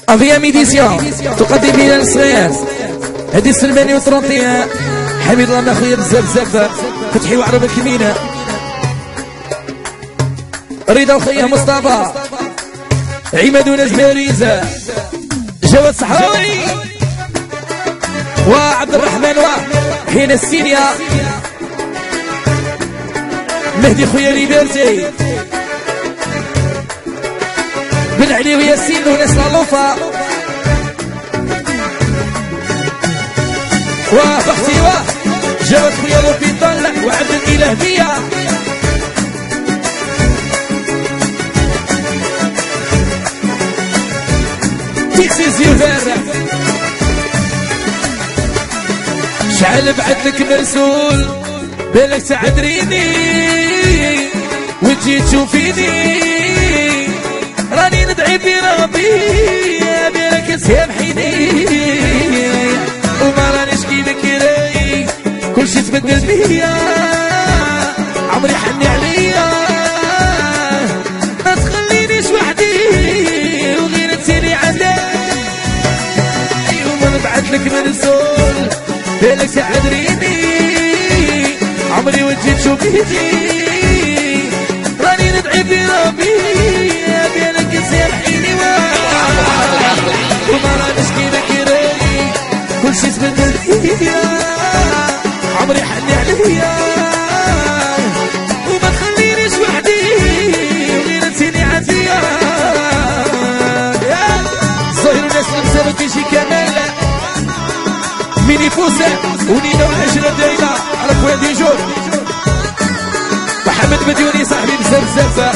افيام ايديسيون تقدم لنا الصغير هادي سلماني وطرونطيان حميد الله اخويا بزاف بزاف فتحي وعرب الكمينه رضا وخيه مصطفى عماد وناس باريزه جواد صحراوي وعبد الرحمن وحين السينيا مهدي خويا ليبرتي بن علي وياسين وناس لالوفا وبختي جواد خويا لوبيطال وعبد الاله بيا تيكسي زيوفر شعل بعتلك مرسول بالك تعذريني وتجي تشوفيني راني ندعي بربي بالك تسامحيني وما رانيش كيفك راي كلشي تبدل بيا عمري حني عليا ما تخلينيش وحدي وغير تسيري عندي وما نبعتلك مرسول بالك تعذريني عمري وجهي تشوفيني راني ندعي بربي بالك تسامحيني وما رانيش كيفك راي كلشي تبدل بيا عمري حني عليا وما تخلينيش وحدي وغير نسيني عافية الظاهر الناس نمسابك كيجي كمال ميني فوزة ونينا والعجلة دايما على خويا ديجور محمد بديوني صاحبي بزاف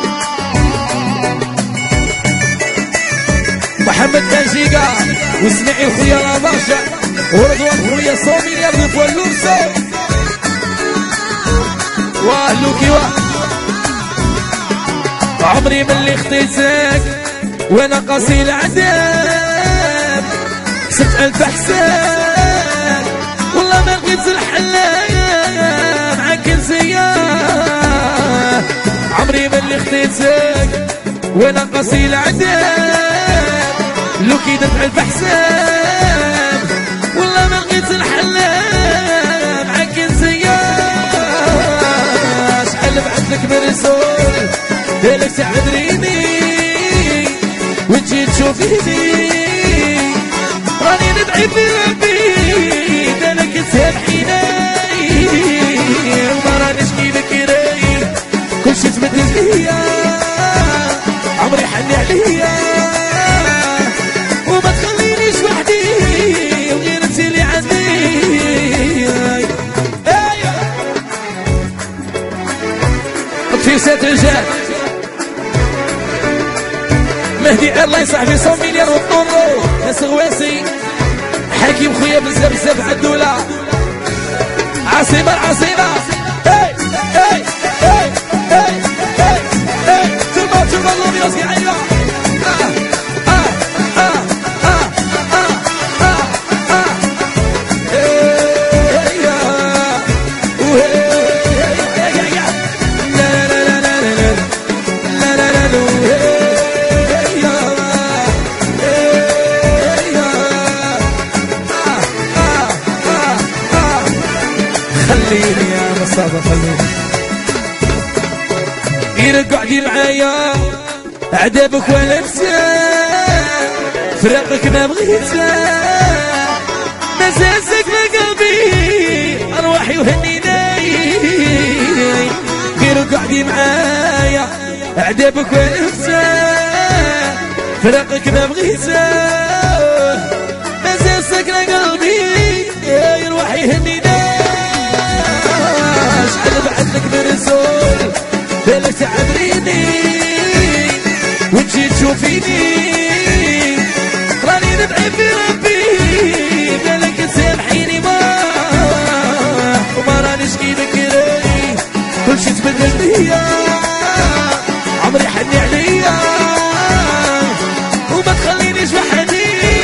محمد تنجيقة واسماعيل خويا لاباشا ورضوان خويا صومي يا ابن فولوسو واهلوكي عمري من اللي خطيتك وانا قاسي العذاب 6000 حساب والله ما لقيت الحلال معاك نسيان عمري من اللي خطيتك وانا قاسي العذاب لو كي دفع الحساب والله ما لقيت الحلال معاك نسيان شحال بعتلك مرسول بالك تعذريني وتجي تشوفيني راني ندعي بربي بالك تسامحيني وما رانيش كيفك راي كلشي تبدل بيا عمري حني عليا وما تخلينيش وحدي وغير انتي اللي عندي تفيسات رجال مهدي الله صاحبي 100 مليار وطورو ناس غواسي حكيم خويا بزاف عالدولة عاصمة تربا اللوبيوس قاعدة خليني يا مصطفى خليني غير قعدي معايا عذابك ولا انسى فراقك ما بغيتها مساسك في قلبي ارواحي وهنيناي غير قعدي معايا عذابك ولا انسى فراقك ما بغيتها مساسك لقلبي ارواحي هنيناي شحال بعتلك مرسول بالك تعذريني وتجي تشوفيني راني ندعي بربي بالك تسامحيني وما رانيش كيفك راي كلشي تبدل بيا عمري حني عليا وما تخلينيش وحدي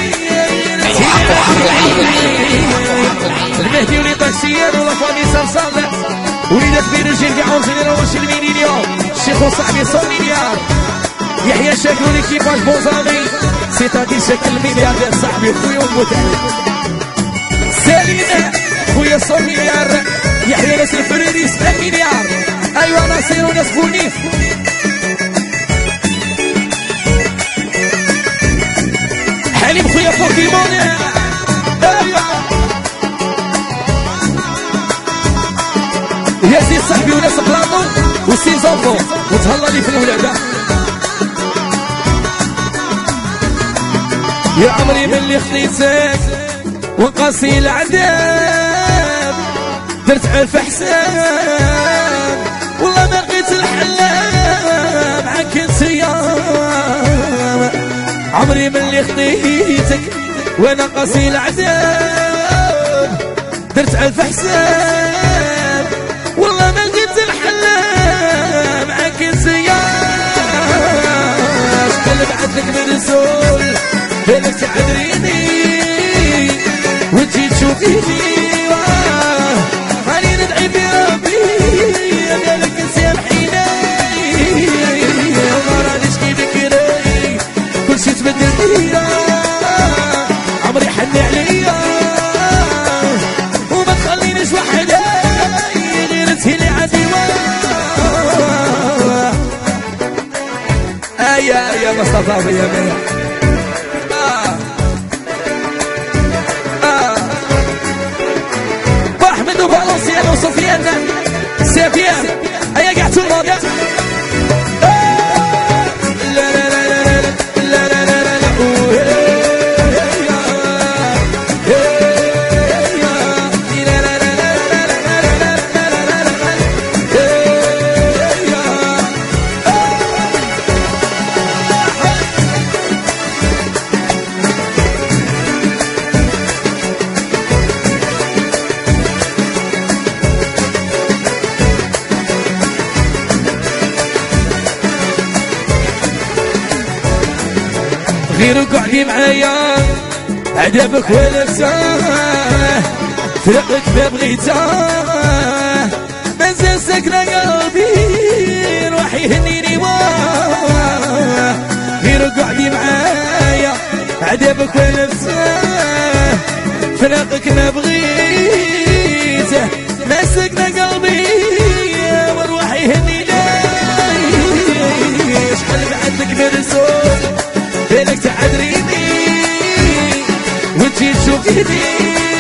المهدي ولي طاكسيان ولا فامي صلصال وليدات بين الرجال كاع عاوزين يروشوا المينيون الشيخ وصاحبي 100 مليار يحيى شاكر ليكيباج بوزامي سيتادي شكل ملياردير صاحبي خويا ومتعب سالينا خويا صوميار يحيى ناس الفريريس مليار ايوا ناصر وناس بونيف حليم خويا بوكيمون ايوا يا زيد صاحبي وناس بلاطو وسي زوفو وتهلا لي في الولادة يا عمري من اللي خطيتك وقاسي العذاب درت ألف حساب والله ما لقيت الحلال معاك انسيام عمري من اللي خطيتك وانا قاسي العذاب درت ألف حساب والله ما لقيت الحلال معاك انسيام قلب عندك مرسول بالك تعذريني وانتي تشوفيني راني ندعي بربي قالك سامحيني ما رانيش كي بكري كلشي تبدل بيا عمري حني عليا وما تخلينيش وحدي غير تهيلي عندي يا مصطفى يا ميا واحمد وفالنسيان وسفيان سفيان هيا قعدتوا الماضي لا لا لا لا لا لا لا غير قعدي معايا عذابك ولا بساه فرقك ما بغيتاه مازال ساكنة قلبي روحي يهنيني واه غير قعدي معايا عذابك ولا بساه فرقك ما بغيته ما ساكنة قلبي وروحي يهنيني شحال بعدك مرسول بالك تعذريني وانتي تشوفيني